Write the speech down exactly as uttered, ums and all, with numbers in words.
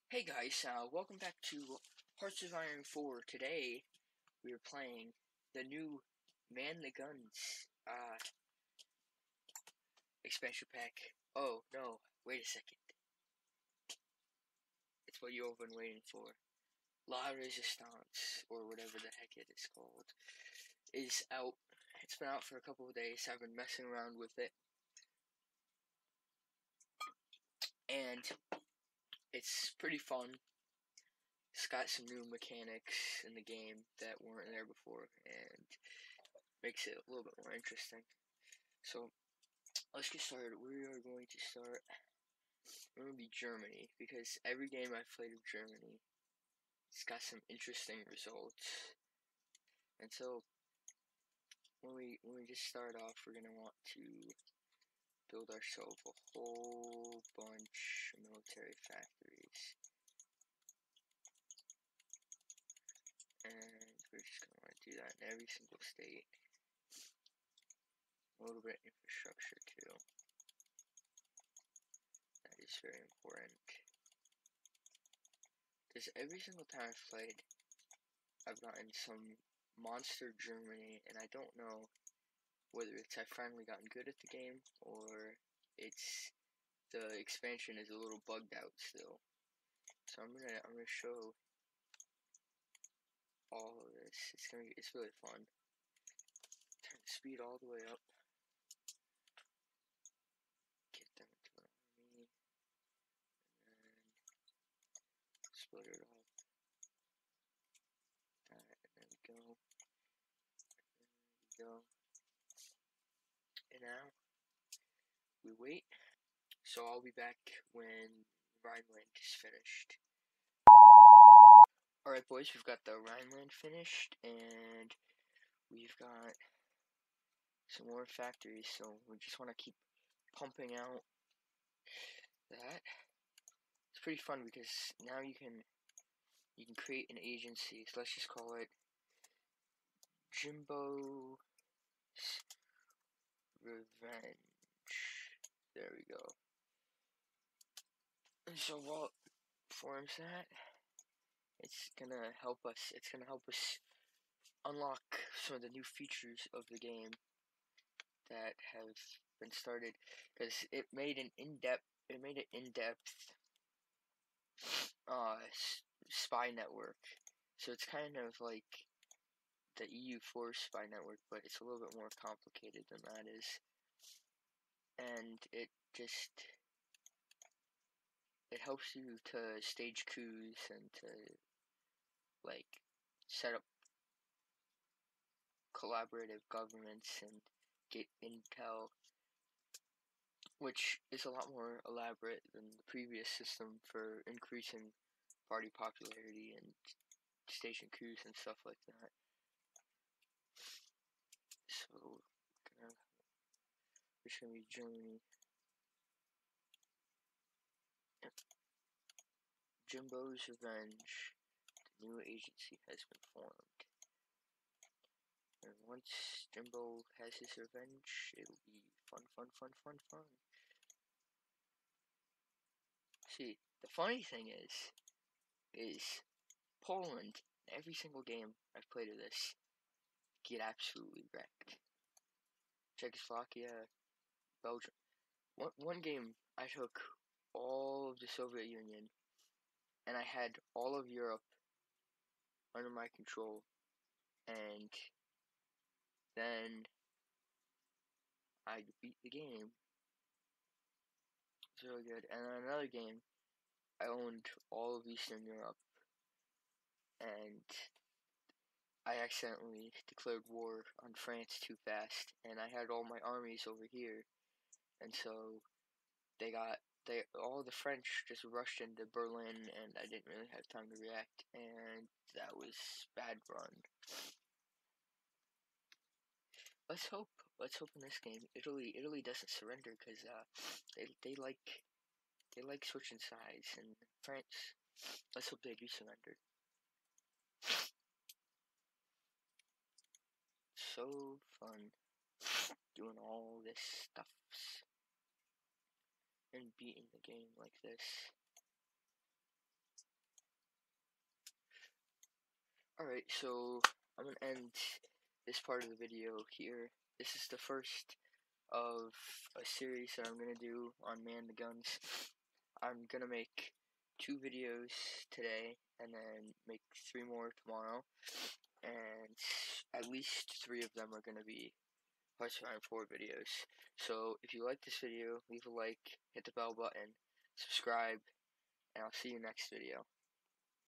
Hey guys, uh, welcome back to Hearts of Iron four. Today, we are playing the new Man the Guns, uh, expansion pack. Oh, no, wait a second. It's what you've been waiting for. La Resistance, or whatever the heck it is called, is out. It's been out for a couple of days. I've been messing around with it. And it's pretty fun. It's got some new mechanics in the game that weren't there before, and makes it a little bit more interesting. So, let's get started. We are going to start. We're going to be Germany, because every game I've played of Germany, it's got some interesting results. And so, when we when we just start off, we're going to want to build ourselves a whole bunch of military factories. And we're just going to want to do that in every single state. A little bit of infrastructure too. That is very important. Because every single time I've played, I've gotten some monster Germany, and I don't know whether it's I've finally gotten good at the game, or it's the expansion is a little bugged out still. So I'm gonna I'm gonna show all of this. It's gonna be, it's really fun. Turn the speed all the way up. Get them into an army, and then split it up. That, and there we go. There we go. And now we wait. So I'll be back when Rhineland is finished. Alright boys, we've got the Rhineland finished, and we've got some more factories, so we just want to keep pumping out that. It's pretty fun because now you can you can create an agency, so let's just call it Jimbo's Revenge. There we go. And so while it forms that, it's gonna help us, it's gonna help us unlock some of the new features of the game that have been started, because it made an in-depth, it made an in-depth uh, spy network. So it's kind of like the E U Force spy network, but it's a little bit more complicated than that is. And it just, it helps you to stage coups and to, like, set up collaborative governments and get intel, which is a lot more elaborate than the previous system for increasing party popularity and staging coups and stuff like that. So, gonna, it's gonna be Germany. Yep. Jimbo's Revenge. The new agency has been formed. And once Jimbo has his revenge, it'll be fun, fun, fun, fun, fun. See, the funny thing is, is Poland, every single game I've played of this, get absolutely wrecked. Czechoslovakia, Belgium. One, one game, I took all of the Soviet Union, and I had all of Europe under my control, and then I beat the game. It's really good. And then another game, I owned all of Eastern Europe, and I accidentally declared war on France too fast, and I had all my armies over here, and so they got, they, all the French just rushed into Berlin, and I didn't really have time to react, and that was bad run. Let's hope, let's hope in this game, Italy, Italy doesn't surrender, because, uh, they, they like, they like switching sides, and France, let's hope they do surrender. So fun doing all this stuff and beating the game like this. Alright, so I'm gonna end this part of the video here. This is the first of a series that I'm gonna do on Man the Guns. I'm gonna make two videos today and then make three more tomorrow, and at least three of them are gonna be Hearts of Iron four videos. So if you like this video, leave a like, hit the bell button, subscribe, and I'll see you next video.